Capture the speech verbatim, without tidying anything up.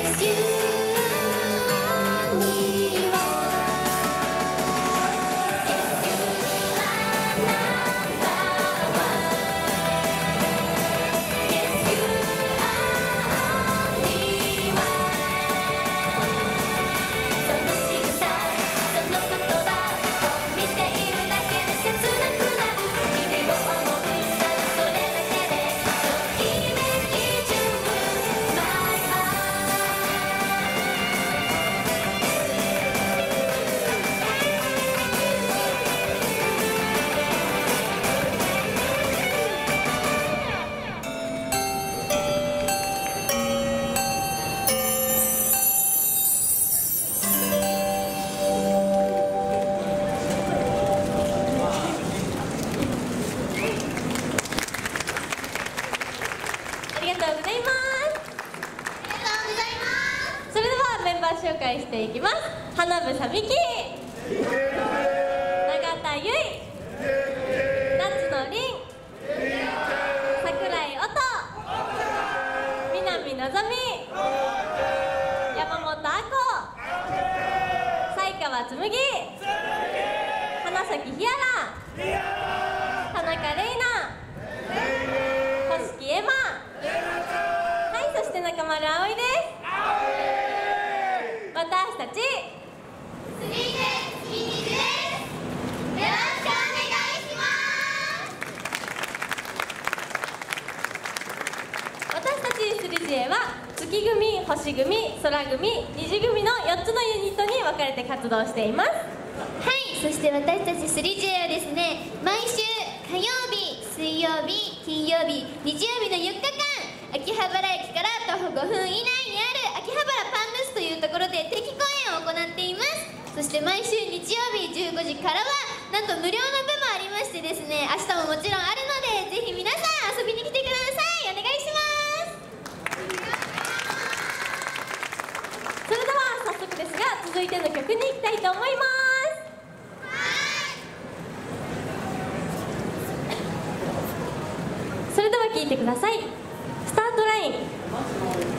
紹介していきます。花房美希、永田結衣、夏野凛、櫻井音、南のぞみ、山本亜子、才川紬、花咲ひやら、田中玲奈、星木エマ、はい、そして中丸葵です。私たちスリーデーズ筋肉です。よろしくお願いします。私たちスリジエは月組、星組、空組、虹組のよっつのユニットに分かれて活動しています。はい、 そして私たちスリジエはですね、毎週火曜日、水曜日、金曜日、日曜日のよっかかん、秋葉原駅から徒歩ごふん以内にある秋葉原パンムスというところで定期公演を行っています。そして毎週日曜日じゅうごじからはなんと無料の部もありましてですね、明日ももちろんあるので、ぜひ皆さん遊びに来てください。お願いします。 それでは早速ですが、続いての曲に行きたいと思います。それでは聴いてください。スタートライン。